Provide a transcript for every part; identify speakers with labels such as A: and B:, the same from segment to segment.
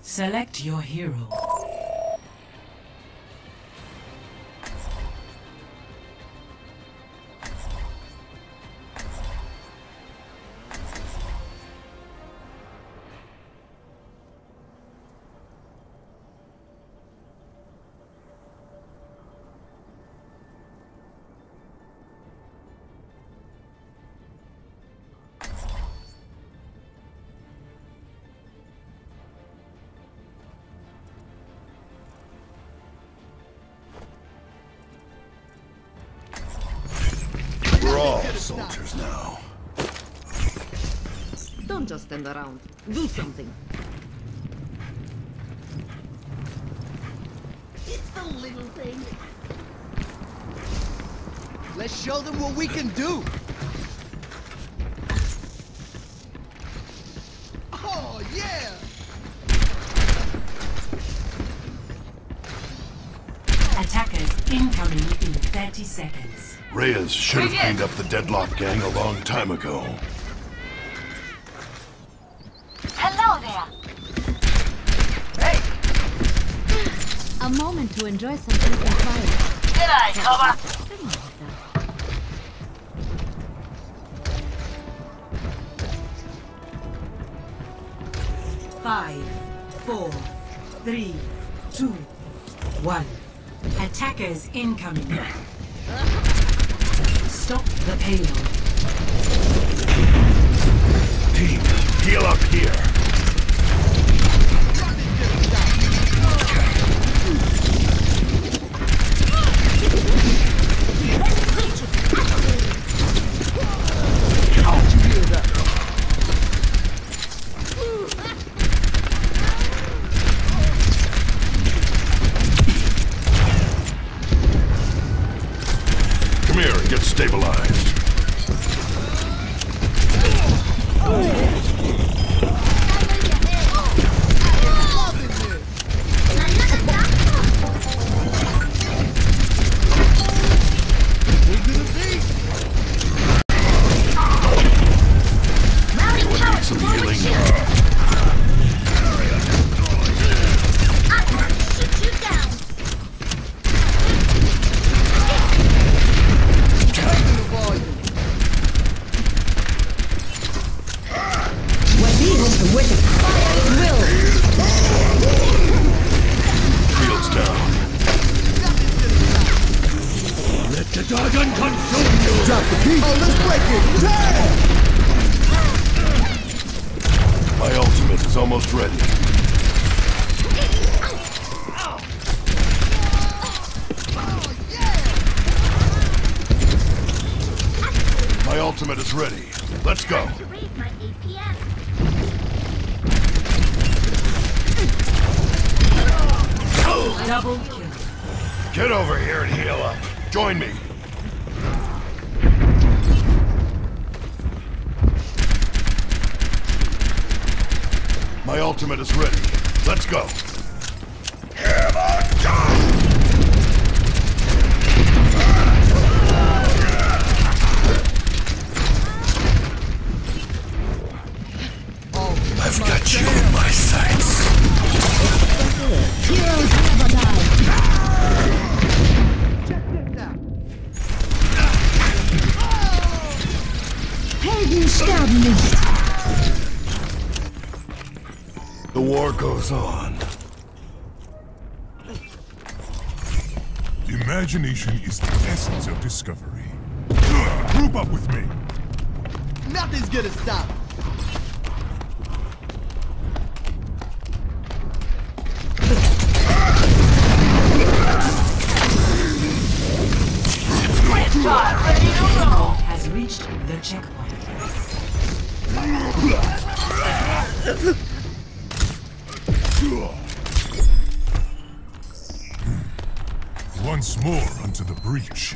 A: Select your hero.
B: We're all soldiers now.
C: Don't just stand around. Do something.
D: It's the little thing. Let's show them what we can do. Oh, yeah!
A: Attackers incoming in 30 seconds.
B: Reyes should have cleaned up the Deadlock gang a long time ago.
E: Hello there.
D: Hey!
F: A moment to enjoy some peace and quiet.
E: G'day, cover.
A: Five, 4, 3, 2, 1. Attackers incoming. Stop the payload.
B: Team, heal up here.
D: How'd you hear that?
B: Come here and get stabilized. Some healing. Shields down. Let the dragon consume you!
D: Drop the beat! Oh, let's break it! Damn!
B: My ultimate is almost ready. My ultimate is ready. Let's go.
A: Double kill.
B: Get over here and heal up. Join me. My ultimate is ready. Let's go. I've got you in my sights.
F: Heroes never die.
D: Check this out.
F: Helden sterben nicht.
B: The war goes on.
G: Imagination is the essence of discovery. Group up with me.
D: Nothing's gonna stop.
E: Ready to roll.
A: Has reached the checkpoint.
G: Once more unto the breach.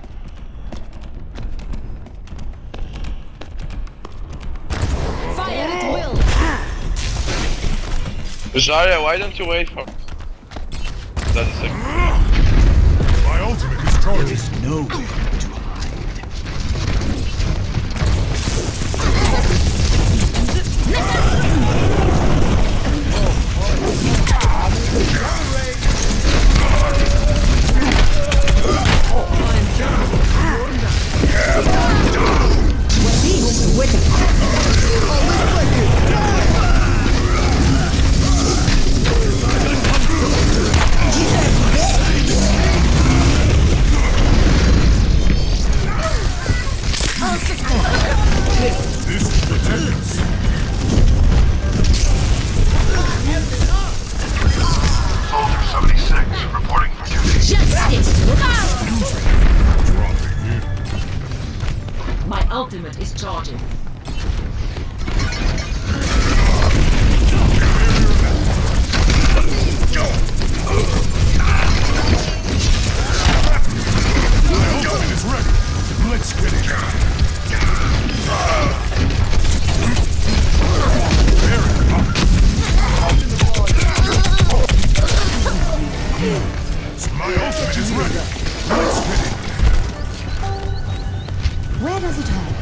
C: Fire at will.
H: Zarya, why don't you wait for... That's a second.
G: My ultimate is charging.
D: No.
A: My ultimate is charging.
F: Where does it hurt?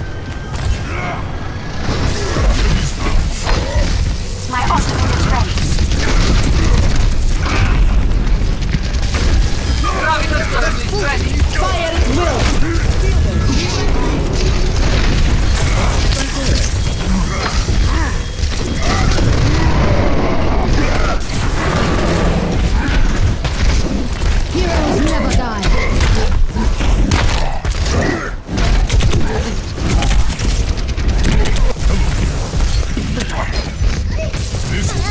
E: My ultimate is ready.
C: Fire at will!
F: Heroes never die.
G: This is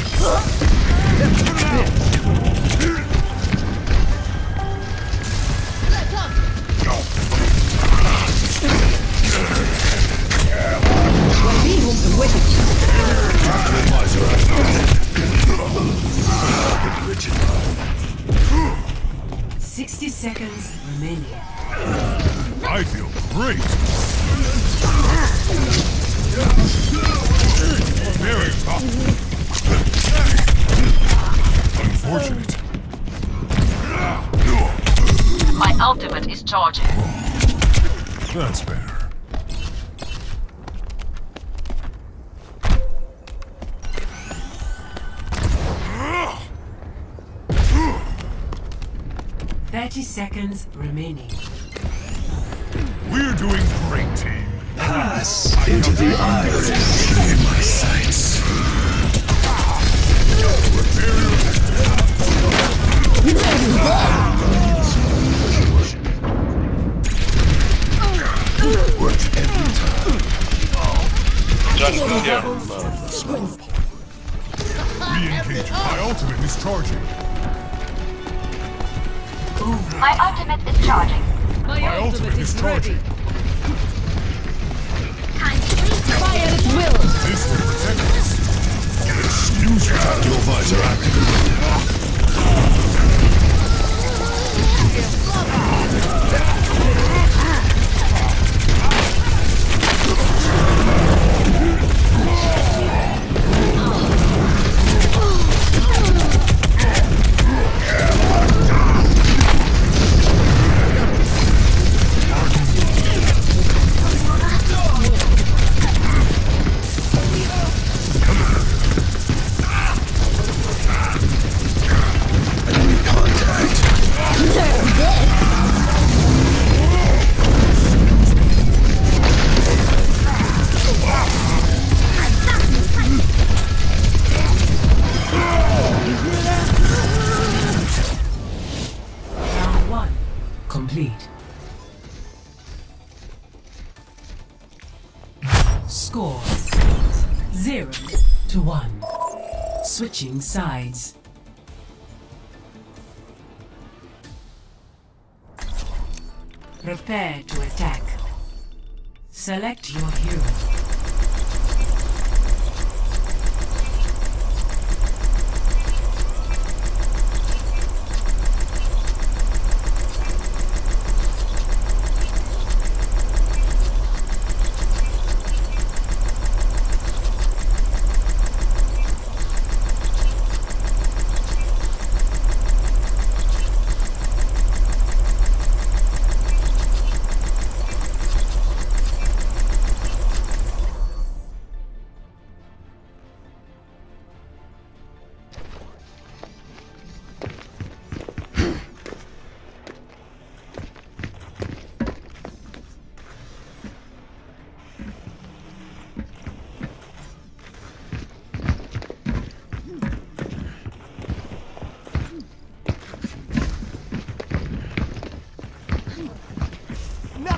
B: Richard.
A: 60 seconds remaining.
G: I feel great. Very tough. Unfortunate.
E: My ultimate is charging.
G: That's better.
A: Seconds remaining.
G: We're doing great, team.
B: Pass into the iris in my sights. Works every time.
H: Justin's here.
G: Re-engage. My ultimate is charging.
E: My ultimate is charging.
C: My ultimate is
G: charging.
C: Fire at will!
G: This will protect us. Excuse me.
B: Your visor active.
A: Complete. Score 0-1. Switching sides. Prepare to attack. Select your hero.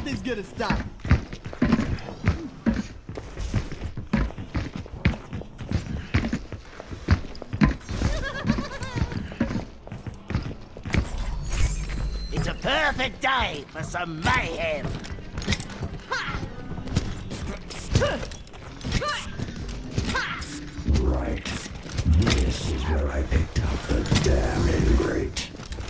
D: Nothing's gonna stop me.
I: It's a perfect day for some mayhem.
J: Right. This is where I picked up the damn ingrate.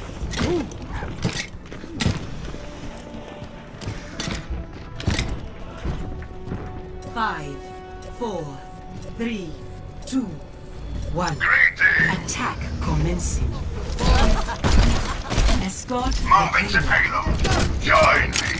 A: 5, 4, 3, 2, 1. Attack commencing. Escort the
B: Moving to
A: payload.
B: payload. Join me.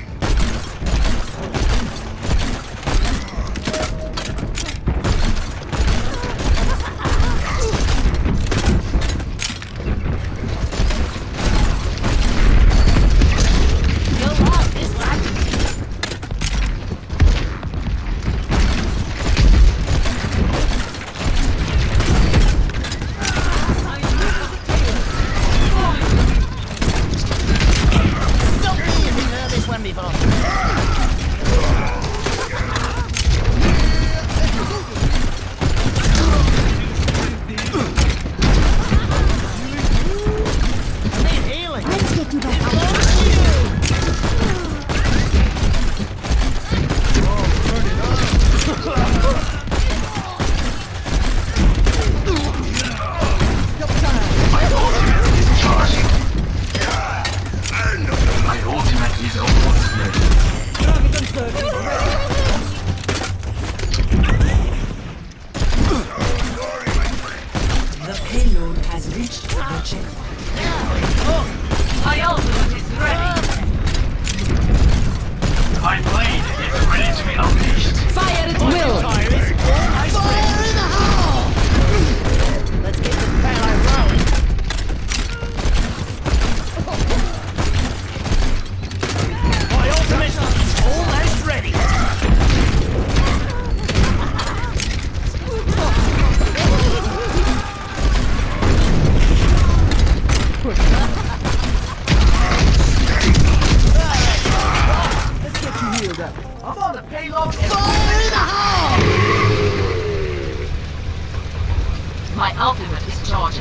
E: My ultimate is charging.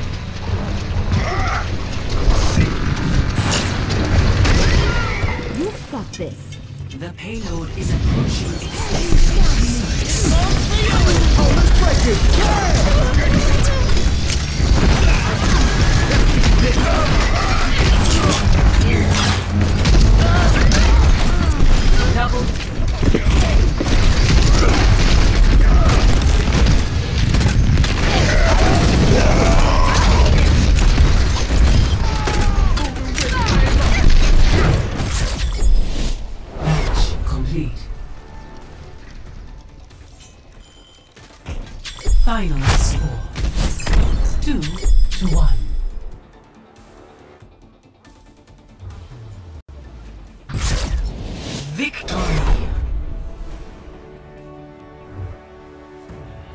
F: You've got this.
A: The payload is approaching its destination.
D: Oh, let's break it! Yeah!
A: Double. Match complete. Final score 2-1. Victory!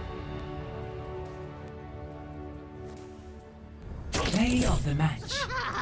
A: Play of the match.